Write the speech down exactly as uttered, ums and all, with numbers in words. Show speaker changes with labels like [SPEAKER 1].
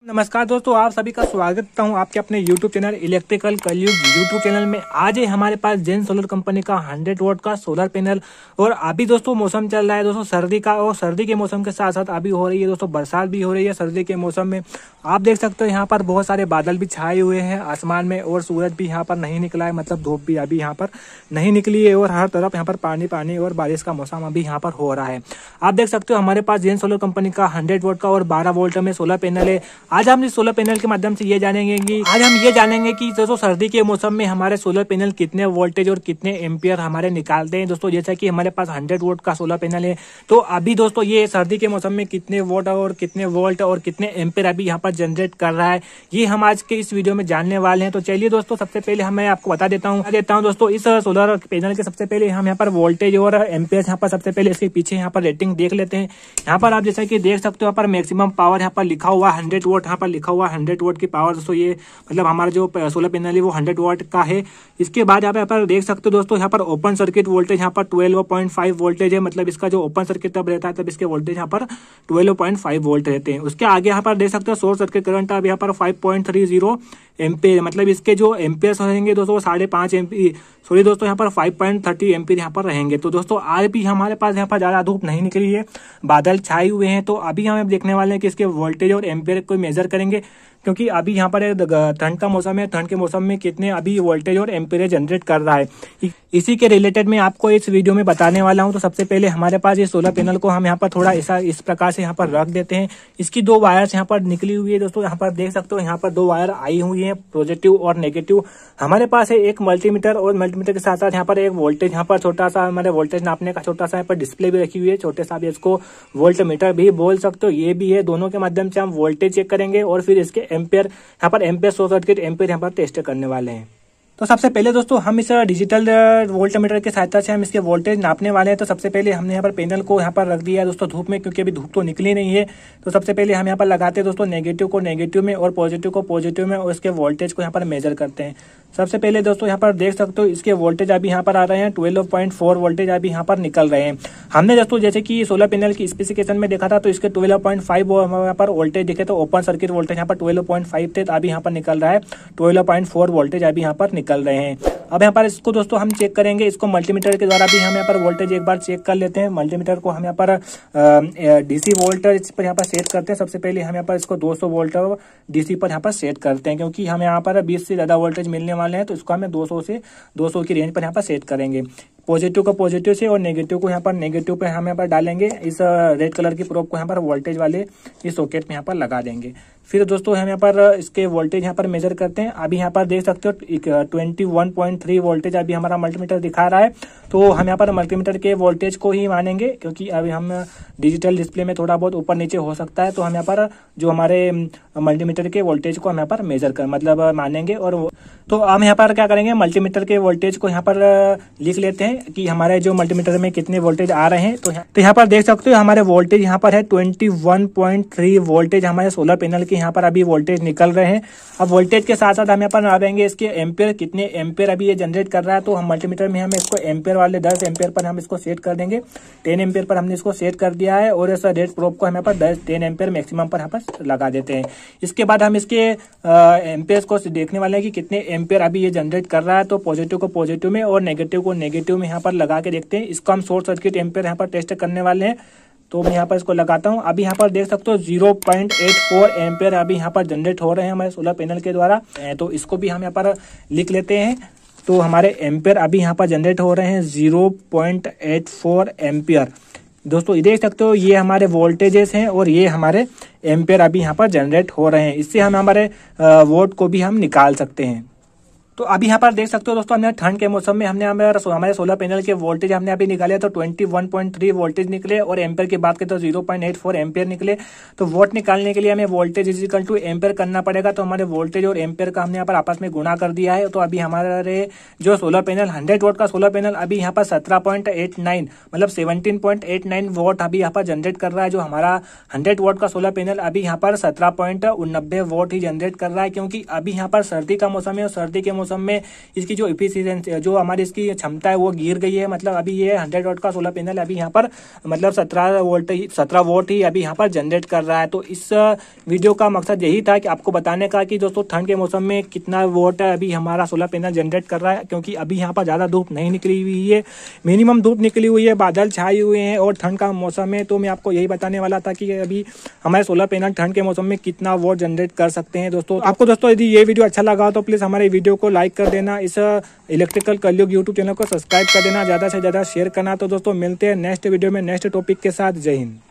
[SPEAKER 1] नमस्कार दोस्तों, आप सभी का स्वागत करता हूं आपके अपने YouTube channel electrical Kalyug YouTube channel में। आज है हमारे पास जेन सोलर कंपनी का हंड्रेड वोट का सोलर पैनल। और अभी दोस्तों मौसम चल रहा है दोस्तों सर्दी का, और सर्दी के मौसम के साथ साथ अभी हो रही है दोस्तों बरसात भी हो रही है सर्दी के मौसम में। आप देख सकते हो यहाँ पर बहुत सारे बादल भी छाए हुए हैं आसमान में, और सूरज भी यहाँ पर नहीं निकला है, मतलब धूप भी अभी यहाँ पर नहीं निकली है, और हर तरफ यहाँ पर पानी पानी और बारिश का मौसम अभी यहाँ पर हो रहा है। आप देख सकते हो हमारे पास जेन सोलर कंपनी का हंड्रेड वोट का और बारह वोल्ट में सोलर पैनल है। आज हम इस सोलर पैनल के माध्यम से ये जानेंगे कि आज हम ये जानेंगे कि दोस्तों सर्दी के मौसम में हमारे सोलर पैनल कितने वोल्टेज और कितने एम्पियर हमारे निकालते हैं। दोस्तों जैसा कि हमारे पास हंड्रेड वोट का सोलर पैनल है, तो अभी दोस्तों ये सर्दी के मौसम में कितने वोट और कितने वोल्ट और कितने एम्पियर अभी यहाँ पर जनरेट कर रहा है, ये हम आज के इस वीडियो में जानने वाले हैं। तो चलिए दोस्तों, सबसे पहले हम मैं आपको बता देता हूँ देता हूँ दोस्तों इस सोलर पैनल के सबसे पहले हम यहाँ पर वोल्टेज और एम्पियर यहाँ पर सबसे पहले इसके पीछे यहाँ पर रेटिंग देख लेते हैं। यहाँ पर आप जैसा कि देख सकते हो यहाँ पर मैक्सिमम पावर यहाँ पर लिखा हुआ हंड्रेड वोट यहाँ पर लिखा हुआ हंड्रेड वोट की पावर। दोस्तों ये मतलब हमारा जो सोलर पैनल है वो हंड्रेड वोट का है। इसके बाद यहाँ पर देख सकते हो दोस्तों यहाँ पर ओपन सर्किट वोल्टेज यहाँ पर ट्वेल्व पॉइंट फाइव वोल्टेज है, मतलब इसका जो ओपन सर्किट तब रहता है तब इसके वोल्टेज यहाँ पर ट्वेल्व पॉइंट फाइव वोल्ट रहते हैं। उसके आगे यहाँ पर देख सकते हो शॉर्ट सर्किट करंट अब यहाँ पर five point three zero ampere, मतलब इसके जो एम्पियर्स रहेंगे दोस्तों साढ़े पांच एम्पी सॉरी दोस्तों यहाँ पर फाइव पॉइंट थर्टी एम्पियर यहाँ पर रहेंगे। तो दोस्तों आज भी हमारे पास यहाँ पर ज्यादा धूप नहीं निकली है, बादल छाए हुए हैं। तो अभी हम देखने वाले हैं कि इसके वोल्टेज और एम्पियर को मेजर करेंगे, क्योंकि अभी यहाँ पर ठंड का मौसम है, ठंड के मौसम में कितने अभी वोल्टेज और एम्पियर जनरेट कर रहा है इसी के रिलेटेड मैं आपको इस वीडियो में बताने वाला हूँ। तो सबसे पहले हमारे पास ये सोलर पैनल को हम यहाँ पर थोड़ा ऐसा इस प्रकार से यहाँ पर रख देते हैं। इसकी दो वायर्स यहाँ पर निकली हुई है दोस्तों, यहाँ पर देख सकते हो यहाँ पर दो वायर आई हुई है पॉजिटिव और नेगेटिव। हमारे पास है एक मल्टीमीटर, और मल्टीमीटर के साथ साथ यहाँ पर एक वोल्टेज यहाँ पर छोटा सा हमारे वोल्टेज नापने का छोटा सा यहाँ पर डिस्प्ले भी रखी हुई है, छोटे सा भी इसको वोल्ट मीटर भी बोल सकते हो, ये भी है। दोनों के माध्यम से हम वोल्टेज चेक करेंगे और फिर इसके एम्पियर यहाँ पर एम्पियर शॉर्ट सर्किट एम्पियर यहाँ पर टेस्ट करने वाले हैं। तो सबसे पहले दोस्तों हम इस डिजिटल वोल्ट मीटर की सहायता से हम इसके वोल्टेज नापने वाले हैं। तो सबसे पहले हमने यहाँ पर पैनल को यहाँ पर रख दिया है दोस्तों धूप में, क्योंकि अभी धूप तो निकली नहीं है। तो सबसे पहले हम यहाँ पर लगाते हैं दोस्तों नेगेटिव को नेगेटिव में और पॉजिटिव को पॉजिटिव में, और इसके वोल्टेज को यहाँ पर मेजर करते हैं। सबसे पहले दोस्तों यहाँ पर देख सकते हो इसके वोल्टेज अभी यहाँ पर आ रहे हैं ट्वेल्व पॉइंट फोर वोल्टेज अभी यहाँ पर निकल रहे हैं। हमने दोस्तों जैसे कि सोलर पैनल की स्पेसिफिकेशन में देखा था तो इसके ट्वेल्व पॉइंट फाइव यहाँ पर वोल्टेज दिखे, तो ओपन सर्किट वोल्टेज यहाँ पर ट्वेल्व पॉइंट फाइव थे, तो अभी यहाँ पर निकल रहा है ट्वेल्व पॉइंट फोर वोल्टेज अभी यहाँ पर निकल रहे हैं। अब यहाँ पर इसको दोस्तों हम चेक करेंगे, इसको मल्टीमीटर के द्वारा भी हम यहाँ पर वोल्टेज एक बार चेक कर लेते हैं। मल्टीमीटर को हम यहाँ पर डीसी वोल्ट इस पर यहाँ पर सेट करते हैं। सबसे पहले हम यहाँ पर इसको दो सौ वोल्ट डीसी पर यहाँ पर सेट करते हैं, क्योंकि हम यहाँ पर बीस से ज्यादा वोल्टेज मिलने वाले हैं, तो इसको हमें दो सौ से दो सौ की रेंज पर यहाँ पर सेट करेंगे। पॉजिटिव को पॉजिटिव से और नेगेटिव को यहाँ पर नेगेटिव पे हम यहाँ पर डालेंगे। इस रेड कलर की प्रोब को यहाँ पर वोल्टेज वाले इस सॉकेट में यहाँ पर लगा देंगे। फिर दोस्तों हम यहाँ पर इसके वोल्टेज यहाँ पर मेजर करते हैं। अभी यहाँ पर देख सकते हो twenty one point three voltage अभी हमारा मल्टीमीटर दिखा रहा है। तो हम यहाँ पर मल्टीमीटर के वोल्टेज को ही मानेंगे, क्योंकि अभी हम डिजिटल डिस्प्ले में थोड़ा बहुत ऊपर नीचे हो सकता है, तो हम यहाँ पर जो हमारे मल्टीमीटर के वोल्टेज को हम यहाँ पर मेजर कर मतलब मानेंगे। और तो हम यहाँ पर क्या करेंगे, मल्टीमीटर के वोल्टेज को यहाँ पर लिख लेते हैं कि हमारे जो मल्टीमीटर में कितने वोल्टेज आ रहे हैं। तो यहाँ तो यहाँ पर देख सकते हो हमारे वोल्टेज यहाँ पर है twenty one point three voltage हमारे सोलर पैनल के यहाँ पर अभी वोल्टेज निकल रहे हैं। अब वोल्टेज के साथ साथ हम यहाँ पर नापेंगे इसके एम्पियर, कितने एम्पियर अभी ये जनरेट कर रहा है। तो हम मल्टीमीटर में हमें इसको एम्पियर वाले दस एम्पियर पर हम इसको सेट कर देंगे। टेन एम्पियर पर हमने इसको सेट कर दिया है, और इस रेड प्रोब को हम यहाँ पर दस टेन एम्पियर मैक्सिमम पर यहाँ पर लगा देते हैं। इसके बाद हम इसके एम्पियर्स को देखने वाले हैं कि कितने एम्पियर अभी ये जनरेट कर रहा है। तो पॉजिटिव को पॉजिटिव में और नेगेटिव को नेगेटिव में यहाँ पर लगा के देखते हैं। इसको हम शॉर्ट सर्किट एम्पियर यहाँ पर टेस्ट करने वाले हैं। तो मैं यहाँ पर इसको लगाता हूँ। अभी यहाँ पर देख सकते हो zero point eight four ampere अभी यहाँ पर जनरेट हो रहे हैं हमारे सोलर पैनल के द्वारा। तो इसको भी हम यहाँ पर लिख लेते हैं। तो हमारे एम्पियर अभी यहाँ पर जनरेट हो रहे हैं zero point eight four ampere. दोस्तों देख सकते हो ये हमारे वोल्टेजेस हैं और ये हमारे एम्पियर अभी यहाँ पर जनरेट हो रहे हैं। इससे हम हमारे वोट को भी हम निकाल सकते हैं। तो अभी यहाँ पर देख सकते हो दोस्तों हमने ठंड के मौसम में हमने हमारे सोलर पैनल के वोल्टेज हमने अभी निकाले तो twenty one point three voltage निकले, और एम्पियर की बात करें तो zero point eight four ampere निकले। तो वोट निकालने के लिए हमें voltage is equal to ampere करना पड़ेगा। तो हमारे वोल्टेज और एम्पियर का हमने यहाँ पर आपस में गुणा कर दिया है। तो अभी हमारे जो सोलर पैनल हंड्रेड वोट का सोलर पैनल अभी यहाँ पर सत्रह पॉइंट एट नाइन मतलब seventeen point eight nine watt अभी यहाँ पर जनरेट कर रहा है। जो हमारा हंड्रेड वोट का सोलर पैनल अभी यहाँ पर सत्रह पॉइंट उननब्बे वोट ही जनरेट कर रहा है, क्योंकि अभी यहाँ पर सर्दी का मौसम है और सर्दी के मौसम में इसकी जो इफिशियंसी, जो हमारी इसकी क्षमता है वो गिर गई है। मतलब अभी ये हंड्रेड वोल्ट का सोलर पैनल अभी यहाँ पर मतलब सत्रह वोल्ट ही सत्रह वोल्ट ही अभी यहाँ पर जनरेट कर रहा है। तो इस वीडियो का मकसद यही था कि आपको बताने का कि दोस्तों ठंड के मौसम में कितना वोल्ट अभी हमारा सोलर पैनल जनरेट कर रहा है, क्योंकि अभी यहाँ पर ज़्यादा धूप नहीं निकली हुई है, मिनिमम धूप निकली हुई है, बादल छाए हुए हैं और ठंड का मौसम है। तो मैं आपको यही बताने वाला था कि अभी हमारे सोलर पैनल ठंड के मौसम में कितना वोल्ट जनरेट कर सकते हैं। दोस्तों आपको दोस्तों यदि ये वीडियो अच्छा लगा तो प्लीज़ हमारे वीडियो को लाइक कर देना, इस इलेक्ट्रिकल कलयुग यूट्यूब चैनल को सब्सक्राइब कर देना, ज़्यादा से ज़्यादा शेयर करना। तो दोस्तों मिलते हैं नेक्स्ट वीडियो में नेक्स्ट टॉपिक के साथ। जय हिंद।